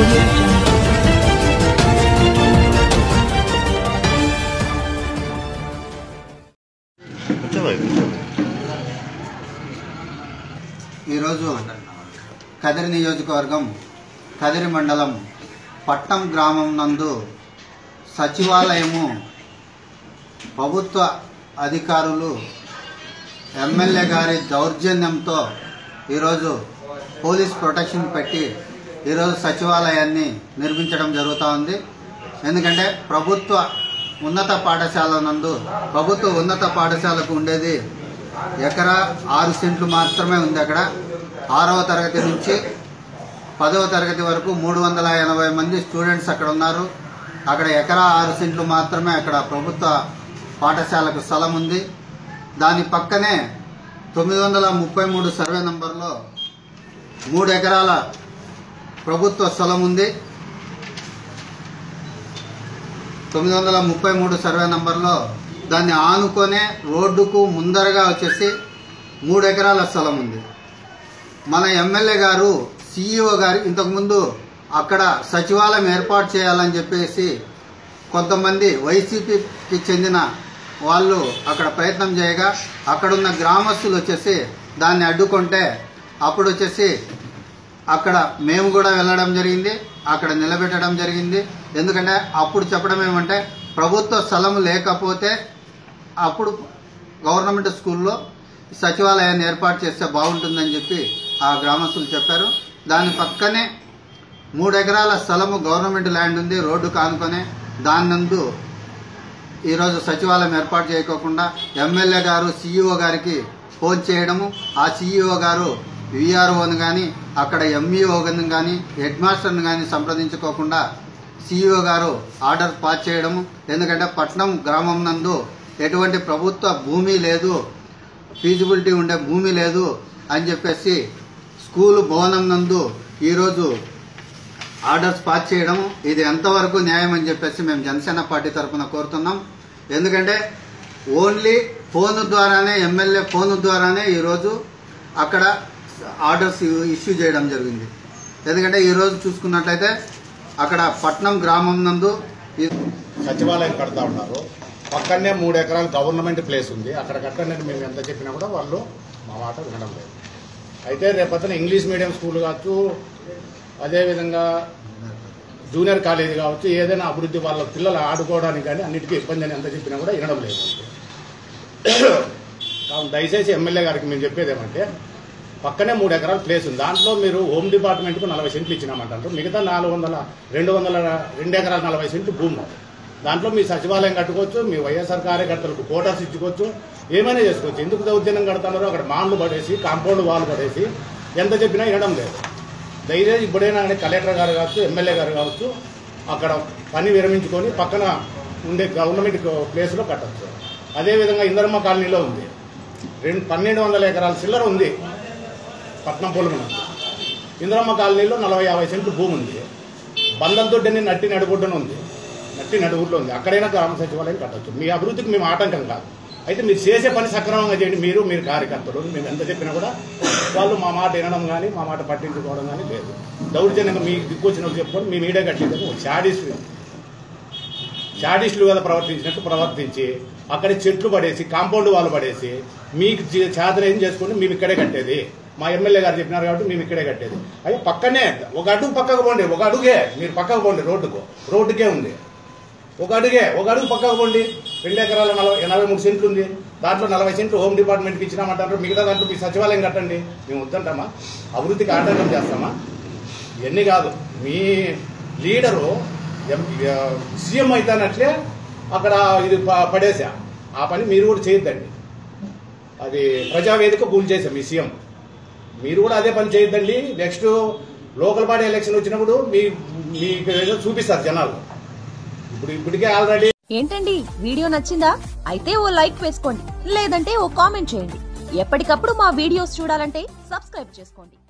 ఈరోజు కదిరి నియోజకవర్గం కదిరి మండలం పట్టం గ్రామం నందు సచివాలయము ప్రభుత్వ అధికారులు ఎమ్మెల్యే గారి దౌర్జన్యంతో ఈరోజు పోలీస్ ప్రొటెక్షన్ పెట్టి ఈరోజు సచివాలయాన్ని నిర్మించడం జరుగుతూ ఉంది. ఎందుకంటే ప్రభుత్వ ఉన్నత పాఠశాల నందు ప్రభుత్వ ఉన్నత పాఠశాలకు ఉండేది ఎకరా 6 సెంట్లు మాత్రమే ఉంది. అక్కడ 6వ తరగతి నుంచి 10వ తరగతి వరకు 380 మంది స్టూడెంట్స్ అక్కడ ఉన్నారు. అక్కడ ఎకరా 6 సెంట్లు మాత్రమే అక్కడ ప్రభుత్వ పాఠశాలకు స్థలం ఉంది. దాని పక్కనే 933 సర్వే నంబర్లో 3 ఎకరాల ప్రభుత్వ స్థలం ఉంది. 933 సర్వే నంబర్లో దాన్ని ఆనుకొనే రోడ్డుకు ముందరగా వచ్చేసి 3 ఎకరాల స్థలం ఉంది. మన ఎమ్మెల్యే గారు సిఇఓ గారు ఇంతకుముందు అక్కడ సచివాలయం ఏర్పాటు చేయాలని చెప్పేసి కొంతమంది వైసీపీకి చెందిన వాళ్ళు అక్కడ ప్రయత్నం చేయగా అక్కడున్న గ్రామస్తులు వచ్చేసి దాన్ని అడ్డుకుంటే అప్పుడు వచ్చేసి అక్కడ మేము కూడా వెళ్ళడం జరిగింది, అక్కడ నిలబెట్టడం జరిగింది. ఎందుకంటే అప్పుడు చెప్పడం ఏమంటే ప్రభుత్వ స్థలం లేకపోతే అప్పుడు గవర్నమెంట్ స్కూల్లో సచివాలయాన్ని ఏర్పాటు చేస్తే బాగుంటుందని చెప్పి ఆ గ్రామస్తులు చెప్పారు. దాని పక్కనే 3 ఎకరాల స్థలము గవర్నమెంట్ ల్యాండ్ ఉంది, రోడ్డు కానుకొనే. దాని నందు ఈరోజు సచివాలయం ఏర్పాటు చేయకోకుండా ఎమ్మెల్యే గారు సిఇఓ గారికి ఫోన్ చేయడము, ఆ సిఇఓ గారు విఆర్ఓను కానీ అక్కడ ఎంఈఓని కానీ హెడ్ మాస్టర్ని కానీ సంప్రదించుకోకుండా సిఇఓ గారు ఆర్డర్ పాస్ చేయడము. ఎందుకంటే పట్నం గ్రామం నందు ఎటువంటి ప్రభుత్వ భూమి లేదు, ఫీజిబిలిటీ ఉండే భూమి లేదు అని చెప్పేసి స్కూలు భవనం నందు ఈరోజు ఆర్డర్స్ పాస్ చేయడం ఇది ఎంతవరకు న్యాయం అని చెప్పేసి మేము జనసేన పార్టీ తరఫున కోరుతున్నాం. ఎందుకంటే ఓన్లీ ఫోన్ ద్వారానే ఎమ్మెల్యే ఫోన్ ద్వారానే ఈరోజు అక్కడ ఆర్డర్స్ ఇష్యూ చేయడం జరిగింది. ఎందుకంటే ఈరోజు చూసుకున్నట్లయితే అక్కడ పట్నం గ్రామం నందు సచివాలయం కడతా ఉన్నారు. పక్కనే 3 ఎకరాలు గవర్నమెంట్ ప్లేస్ ఉంది, అక్కడ కట్టండి మేము ఎంత చెప్పినా కూడా వాళ్ళు మా మాట వినడం లేదు. అయితే రేపొద్దున ఇంగ్లీష్ మీడియం స్కూల్ కావచ్చు, అదేవిధంగా జూనియర్ కాలేజీ కావచ్చు, ఏదైనా అభివృద్ధి వాళ్ళ పిల్లలు ఆడుకోవడానికి కానీ అన్నిటికీ ఇబ్బంది అని ఎంత చెప్పినా కూడా వినడం లేదు. కావున దయచేసి ఎమ్మెల్యే గారికి మేము చెప్పేది ఏమంటే పక్కనే 3 ఎకరాల ప్లేస్ ఉంది, దాంట్లో మీరు హోమ్ డిపార్ట్మెంట్కు 40 సెంట్లు ఇచ్చినామంటారు. మిగతా 2 ఎకరాల 40 సెంట్లు భూమి, దాంట్లో మీ సచివాలయం కట్టుకోవచ్చు, మీ వైఎస్ఆర్ కార్యకర్తలకు కోటాస్ ఇచ్చుకోవచ్చు, ఏమైనా చేసుకోవచ్చు. ఎందుకు దౌర్జన్యం కడుతున్నారో అక్కడ మాన్లు పడేసి కాంపౌండ్ వాల్ పడేసి ఎంత చెప్పినా వినడం లేదు. దయచేసి ఇప్పుడైనా కలెక్టర్ గారు కావచ్చు, ఎమ్మెల్యే గారు కావచ్చు, అక్కడ పని విరమించుకొని పక్కన ఉండే గవర్నమెంట్ ప్లేస్లో కట్టచ్చు. అదేవిధంగా ఇందరమ్మ కాలనీలో ఉంది, 1200 ఎకరాల చిల్లర ఉంది పట్నం పొలం. ఇందరమ్మ కాలనీలో 40-50 సెంట్లు భూమి ఉంది. బంధంతోడ్డని నట్టి నడుగుడ్డను ఉంది, నట్టి నడుగుడ్లో ఉంది, అక్కడైనా గ్రామ సచివాలయం కట్టచ్చు. మీ అభివృద్ధికి మేము ఆటంకం కాదు. అయితే మీరు చేసే పని సక్రమంగా చేయండి. మీరు కార్యకర్తలు మేము ఎంత చెప్పినా కూడా వాళ్ళు మా మాట వినడం కానీ మా మాట పట్టించుకోవడం కానీ లేదు. దౌర్జన్యంగా మీకు దిక్కొచ్చినట్టు చెప్పుకొని మీ మీడియా కట్టేందుకు షాడిస్టులు కదా ప్రవర్తించినట్టు ప్రవర్తించి అక్కడ చెట్లు పడేసి కాంపౌండ్ వాళ్ళు పడేసి మీకు చేతన ఏం చేసుకుని మేము ఇక్కడే కట్టేది. మా ఎమ్మెల్యే గారు చెప్పినారు కాబట్టి మేము ఇక్కడే కట్టేది. అయ్యో పక్కనే ఒక అడుగు పక్కకు పోండి, ఒక అడుగే మీరు పక్కకు పోండి, రోడ్డుకే ఉంది, ఒక అడుగు పక్కకు పోండి. 2 ఎకరాల 83 సెంట్లు ఉంది, దాంట్లో 40 సెంట్లు హోమ్ డిపార్ట్మెంట్కి ఇచ్చినామంటారు. మిగతా దాంట్లో మీ సచివాలయం కట్టండి. మేము వద్దంటామా? అభివృద్ధికి ఆటంకం చేస్తామా? ఇవన్నీ కాదు. మీ లీడరు సీఎం అవుతానట్లే అక్కడ ఇది పడేసా, ఆ పని మీరు కూడా చేయొద్దండి. అది ప్రజావేదిక కూల్ చేశాం మీ సీఎం, మీరు కూడా అదే పని చేయొద్దండి. నెక్స్ట్ లోకల్ బాడీ ఎలక్షన్ వచ్చినప్పుడు మీకు చూపిస్తారు జనాలు. ఇప్పటికే ఆల్రెడీ. ఏంటండి వీడియో నచ్చిందా? అయితే ఓ లైక్ వేసుకోండి, లేదంటే ఓ కామెంట్ చేయండి. ఎప్పటికప్పుడు మా వీడియోస్ చూడాలంటే సబ్స్క్రైబ్ చేసుకోండి.